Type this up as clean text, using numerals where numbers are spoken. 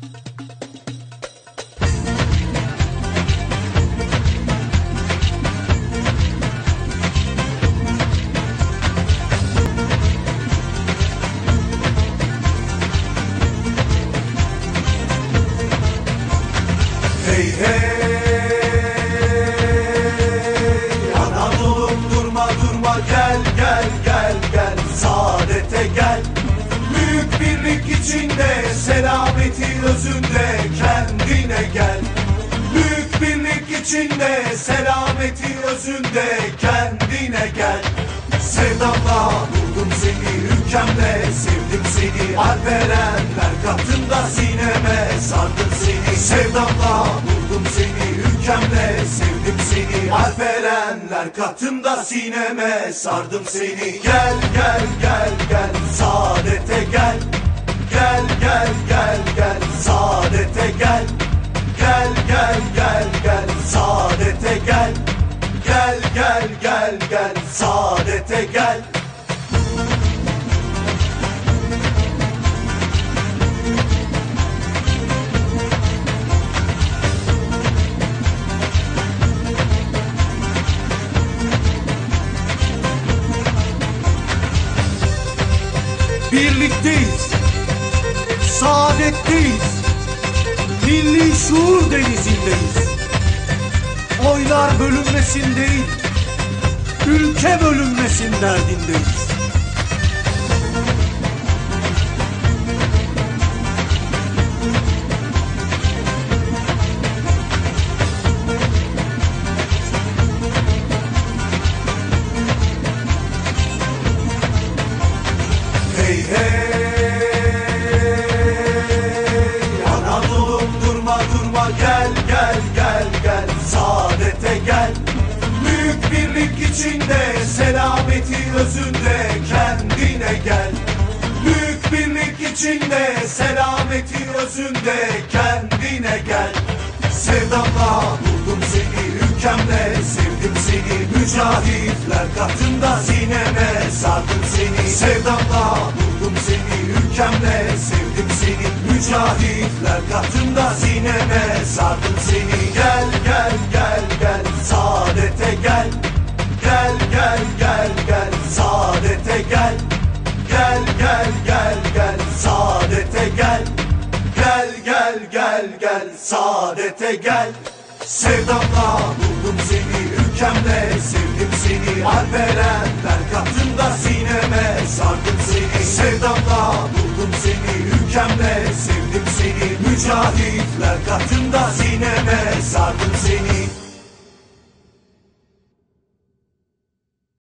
Hey hey Anadolu'm durma durma gel gel gel gel saadete gel. Büyük birlik içinde selameti özünde kendine gel. Büyük birlik içinde selameti özünde kendine gel. Sevdamla buldum seni ülkemle sevdim seni alperenler katında sineme sardım seni. Sevdamla buldum seni ülkemle sevdim seni alperenler katında sineme sardım seni. Gel gel gel gel saadete gel. Gel gel gel gel saadete gel. Gel gel gel gel saadete gel. Gel gel gel gel saadete gel. Birlikteyiz, saadetteyiz, milli şuur denizindeyiz. Oylar bölünmesin değil, ülke bölünmesin derdindeyiz. Hey hey Anadolu'm durma durma gel gel gel gel saadete gel. Büyük birlik içinde selameti özünde kendine gel. Büyük birlik içinde selameti özünde kendine gel. Sevdamla buldum seni ülkemle sevdim seni mücahitler katında sineme sardım seni. Sevdamla buldum seni ülkemle sevdim seni mücahitler katında sineme sardım seni. Gel gel gel gel saadete gel. Gel gel gel gel saadete gel. Gel gel gel gel saadete gel. Gel gel gel gel saadete gel. Sevdamla buldum seni ülkemle sevdim seni alperenler katında sineme sardım seni. Sevdamla buldum seni ülkemle sevdim seni mücahitler katında sineme sardım